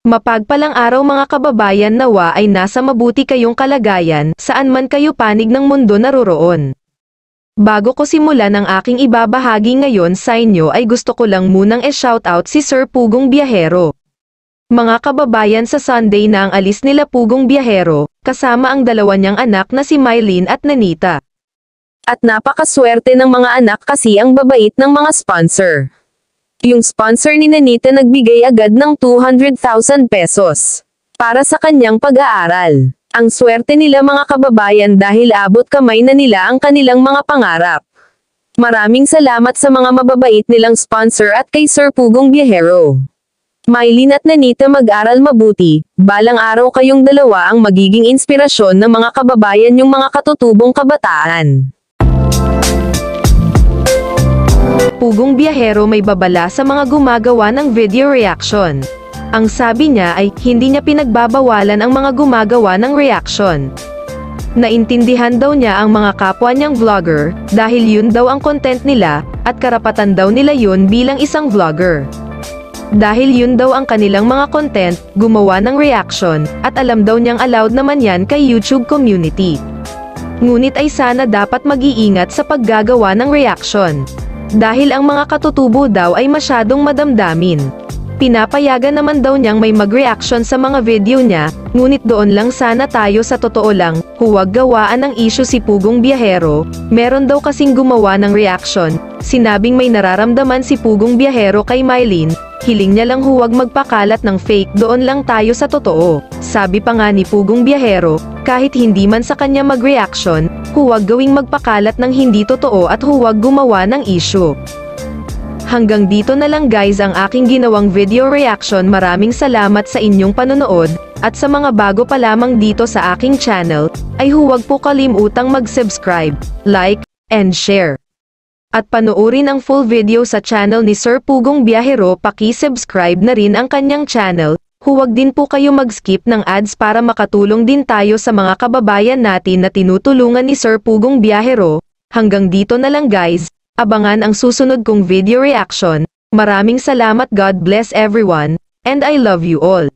Mapagpalang araw mga kababayan, nawa ay nasa mabuti kayong kalagayan, saan man kayo panig ng mundo naroroon. Bago ko simulan ang aking ibabahagi ngayon sa inyo ay gusto ko lang munang e-shoutout si Sir Pugong Byahero. Mga kababayan, sa Sunday na ang alis nila Pugong Byahero, kasama ang dalawa niyang anak na si Mylene at Nanita. At napakaswerte ng mga anak kasi ang babait ng mga sponsor. Yung sponsor ni Nanita nagbigay agad ng 200,000 pesos para sa kanyang pag-aaral. Ang swerte nila mga kababayan dahil abot kamay na nila ang kanilang mga pangarap. Maraming salamat sa mga mababait nilang sponsor at kay Sir Pugong Byahero. Mylene at Nanita, mag-aral mabuti, balang araw kayong dalawa ang magiging inspirasyon ng mga kababayan, yung mga katutubong kabataan. Pugong Byahero may babala sa mga gumagawa ng video reaction. Ang sabi niya ay, hindi niya pinagbabawalan ang mga gumagawa ng reaction. Naintindihan daw niya ang mga kapwa niyang vlogger, dahil yun daw ang content nila, at karapatan daw nila yun bilang isang vlogger. Dahil yun daw ang kanilang mga content, gumawa ng reaction, at alam daw niyang allowed naman yan kay YouTube community. Ngunit ay sana dapat mag-iingat sa paggagawa ng reaction. Dahil ang mga katutubo daw ay masyadong madamdamin. Pinapayagan naman daw niyang may mag-reaction sa mga video niya, ngunit doon lang sana tayo sa totoo lang, huwag gawaan ng issue si Pugong Byahero. Meron daw kasing gumawa ng reaction, sinabing may nararamdaman si Pugong Byahero kay Mylene, hiling niya lang huwag magpakalat ng fake, doon lang tayo sa totoo. Sabi pa nga ni Pugong Byahero, kahit hindi man sa kanya mag-reaction, huwag gawing magpakalat ng hindi totoo at huwag gumawa ng issue. Hanggang dito na lang guys ang aking ginawang video reaction. Maraming salamat sa inyong panonood, at sa mga bago pa lamang dito sa aking channel, ay huwag po kalimutang mag-subscribe, like, and share. At panoorin ang full video sa channel ni Sir Pugong Byahero. Paki-subscribe na rin ang kanyang channel. Huwag din po kayo mag-skip ng ads para makatulong din tayo sa mga kababayan natin na tinutulungan ni Sir Pugong Byahero. Hanggang dito na lang guys. Abangan ang susunod kong video reaction. Maraming salamat, God bless everyone, and I love you all.